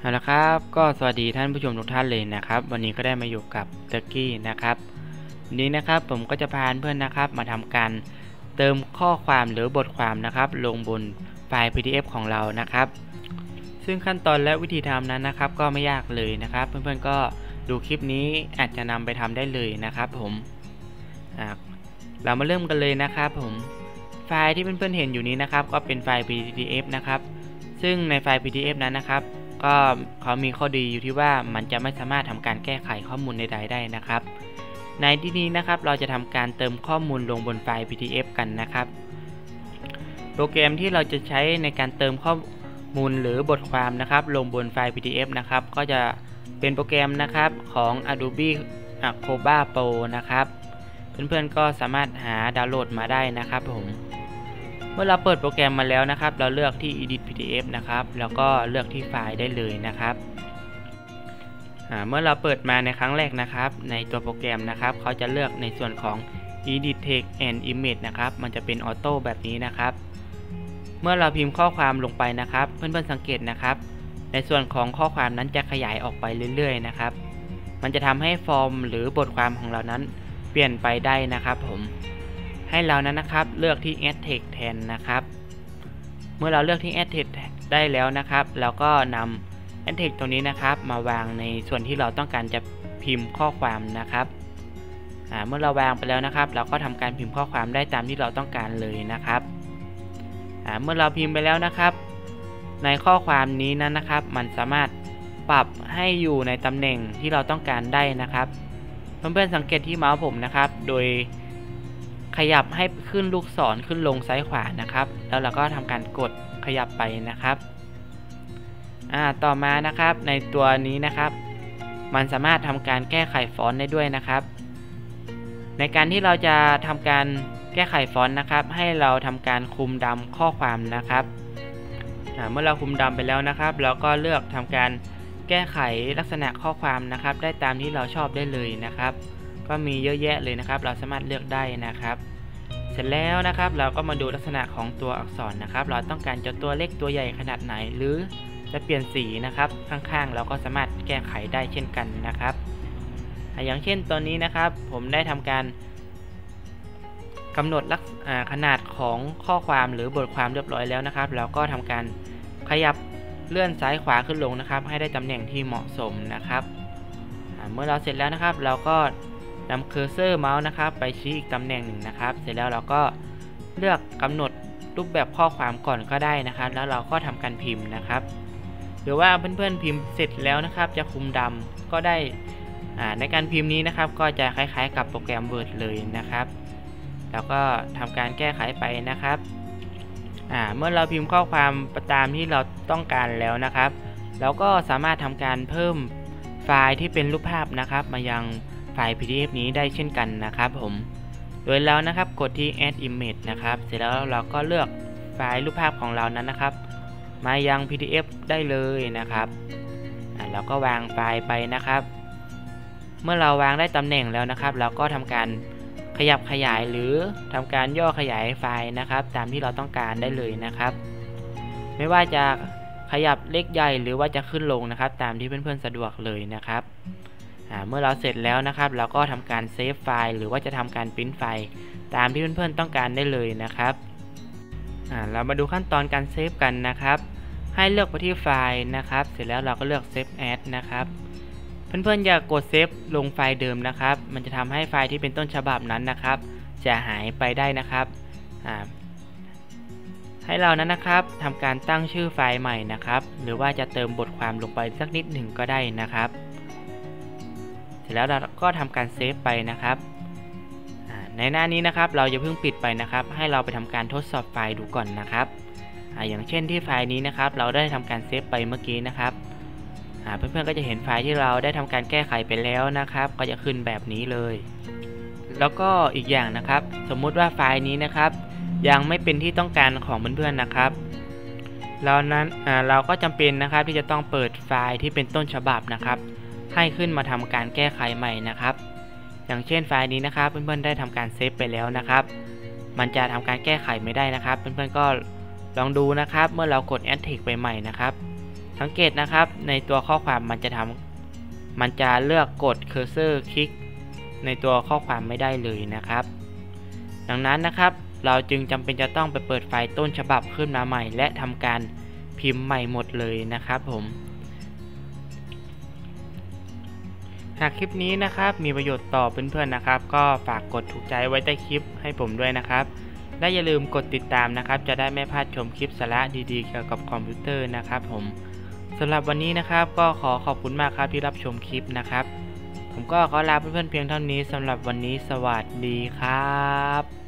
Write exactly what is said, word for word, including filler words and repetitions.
เอาละครับก็สวัสดีท่านผู้ชมทุกท่านเลยนะครับวันนี้ก็ได้มาอยู่กับเตอร์กี้นะครับวันนี้นะครับผมก็จะพาเพื่อนนะครับมาทำการเติมข้อความหรือบทความนะครับลงบนไฟล์ พี ดี เอฟ ของเรานะครับซึ่งขั้นตอนและวิธีทำนั้นนะครับก็ไม่ยากเลยนะครับเพื่อนๆก็ดูคลิปนี้อาจจะนำไปทำได้เลยนะครับผมเรามาเริ่มกันเลยนะครับผมไฟล์ที่เพื่อนๆเห็นอยู่นี้นะครับก็เป็นไฟล์ พี ดี เอฟ นะครับซึ่งในไฟล์ พี ดี เอฟ นั้นนะครับก็เขามีข้อดีอยู่ที่ว่ามันจะไม่สามารถทำการแก้ไขข้อมูลใดๆได้นะครับในที่นี้นะครับเราจะทำการเติมข้อมูลลงบนไฟล์ พี ดี เอฟ กันนะครับโปรแกรมที่เราจะใช้ในการเติมข้อมูลหรือบทความนะครับลงบนไฟล์ พี ดี เอฟ นะครับก็จะเป็นโปรแกรมนะครับของ Adobe Acrobat Pro นะครับเพื่อนๆก็สามารถหาดาวน์โหลดมาได้นะครับผมเมื่อเราเปิดโปรแกรมมาแล้วนะครับเราเลือกที่ Edit พี ดี เอฟ นะครับแล้วก็เลือกที่ไฟล์ได้เลยนะครับเมื่อเราเปิดมาในครั้งแรกนะครับในตัวโปรแกรมนะครับเขาจะเลือกในส่วนของ Edit Text and Image นะครับมันจะเป็นออโต้แบบนี้นะครับเมื่อเราพิมพ์ข้อความลงไปนะครับเพื่อนๆสังเกตนะครับในส่วนของข้อความนั้นจะขยายออกไปเรื่อยๆนะครับมันจะทำให้ฟอร์มหรือบทความของเรานั้นเปลี่ยนไปได้นะครับผมให้เรานั้นนะครับเลือกที่ Add Text แทนนะครับเมื่อเราเลือกที่ Add Text ได้แล้วนะครับเราก็นำ Add Text ตรงนี้นะครับมาวางในส่วนที่เราต้องการจะพิมพ์ข้อความนะครับเมื่อเราวางไปแล้วนะครับเราก็ทำการพิมพ์ข้อความได้ตามที่เราต้องการเลยนะครับเมื่อเราพิมพ์ไปแล้วนะครับในข้อความนี้นั้นนะครับมันสามารถปรับให้อยู่ในตำแหน่งที่เราต้องการได้นะครับเพื่อนๆสังเกตที่เมาส์ผมนะครับโดยขยับให้ขึ้นลูกศรขึ้นลงซ้ายขวานะครับแล้วเราก็ทำการกดขยับไปนะครับอ่าต่อมานะครับในตัวนี้นะครับมันสามารถทำการแก้ไขฟอนต์ได้ด้วยนะครับในการที่เราจะทำการแก้ไขฟอนต์นะครับให้เราทำการคุมดำข้อความนะครับเมื่อเราคุมดำไปแล้วนะครับเราก็เลือกทำการแก้ไขลักษณะข้อความนะครับได้ตามที่เราชอบได้เลยนะครับก็มีเยอะแยะเลยนะครับเราสามารถเลือกได้นะครับเสร็จแล้วนะครับเราก็มาดูลักษณะของตัวอักษรนะครับเราต้องการจะตัวเล็กตัวใหญ่ขนาดไหนหรือจะเปลี่ยนสีนะครับข้างๆเราก็สามารถแก้ไขได้เช่นกันนะครับอย่างเช่นตัวนี้นะครับผมได้ทำการกำหนดลักษณะขนาดของข้อความหรือบทความเรียบร้อยแล้วนะครับเราก็ทำการขยับเลื่อนซ้ายขวาขึ้นลงนะครับให้ได้ตำแหน่งที่เหมาะสมนะครับเมื่อเราเสร็จแล้วนะครับเราก็นำเคอร์เซอร์เมาส์นะครับไปชี้อีกตำแหน่งหนึ่งนะครับเสร็จแล้วเราก็เลือกกำหนดรูปแบบข้อความก่อนก็ได้นะครับแล้วเราก็ทำการพิมพ์นะครับหรือว่าเพื่อนๆพิมพ์เสร็จแล้วนะครับจะคุมดำก็ได้ในการพิมพ์นี้นะครับก็จะคล้ายๆกับโปรแกรม Word เลยนะครับแล้วก็ทำการแก้ไขไปนะครับเมื่อเราพิมพ์ข้อความตามที่เราต้องการแล้วนะครับเราก็สามารถทำการเพิ่มไฟล์ที่เป็นรูปภาพนะครับมายังไฟล์ พี ดี เอฟ นี้ได้เช่นกันนะครับผมโดยแล้วนะครับกดที่ Add Image นะครับเสร็จแล้วเราก็เลือกไฟล์รูปภาพของเรานั้นนะครับมายัง พี ดี เอฟ ได้เลยนะครับเราก็วางไฟล์ไปนะครับเมื่อเราวางได้ตำแหน่งแล้วนะครับเราก็ทำการขยับขยายหรือทำการย่อขยายไฟล์นะครับตามที่เราต้องการได้เลยนะครับไม่ว่าจะขยับเล็กใหญ่หรือว่าจะขึ้นลงนะครับตามที่เพื่อนๆสะดวกเลยนะครับเมื่อเราเสร็จแล้วนะครับเราก็ทำการเซฟไฟล์หรือว่าจะทำการปริ้นไฟล์ตามที่เพื่อนๆต้องการได้เลยนะครับเรามาดูขั้นตอนการเซฟกันนะครับให้เลือกไปที่ไฟล์นะครับเสร็จแล้วเราก็เลือกเซฟแอดนะครับเพื่อนๆอย่ากดเซฟลงไฟล์เดิมนะครับมันจะทำให้ไฟล์ที่เป็นต้นฉบับนั้นนะครับจะหายไปได้นะครับให้เรานั้นนะครับทำการตั้งชื่อไฟล์ใหม่นะครับหรือว่าจะเติมบทความลงไปสักนิดหนึ่งก็ได้นะครับเสร็จแล้วเราก็ทำการเซฟไปนะครับในหน้านี้นะครับเราจะเพิ่งปิดไปนะครับให้เราไปทำการทดสอบไฟล์ดูก่อนนะครับอย่างเช่นที่ไฟล์นี้นะครับเราได้ทำการเซฟไปเมื่อกี้นะครับเพื่อนๆก็จะเห็นไฟล์ที่เราได้ทำการแก้ไขไปแล้วนะครับก็จะขึ้นแบบนี้เลยแล้วก็อีกอย่างนะครับสมมุติว่าไฟล์นี้นะครับยังไม่เป็นที่ต้องการของเพื่อนๆนะครับเรานั้นเราก็จำเป็นนะครับที่จะต้องเปิดไฟล์ที่เป็นต้นฉบับนะครับให้ขึ้นมาทำการแก้ไขใหม่นะครับอย่างเช่นไฟล์นี้นะครับเพื่อนๆได้ทำการเซฟไปแล้วนะครับมันจะทำการแก้ไขไม่ได้นะครับเพื่อนๆก็ลองดูนะครับเมื่อเรากด Add Text ไปใหม่นะครับสังเกตนะครับในตัวข้อความมันจะทำมันจะเลือกกดเคอร์เซอร์คลิกในตัวข้อความไม่ได้เลยนะครับดังนั้นนะครับเราจึงจำเป็นจะต้องไปเปิดไฟล์ต้นฉบับขึ้นมาใหม่และทำการพิมพ์ใหม่หมดเลยนะครับผมหากคลิปนี้นะครับมีประโยชน์ต่อเพื่อนๆนะครับก็ฝากกดถูกใจไว้ใต้คลิปให้ผมด้วยนะครับและอย่าลืมกดติดตามนะครับจะได้ไม่พลาดชมคลิปสาระดีๆเกี่ยวกับคอมพิวเตอร์นะครับผมสำหรับวันนี้นะครับก็ขอขอบคุณมากครับที่รับชมคลิปนะครับผมก็ขอลาเพื่อนๆเพียงเท่านี้สำหรับวันนี้สวัสดีครับ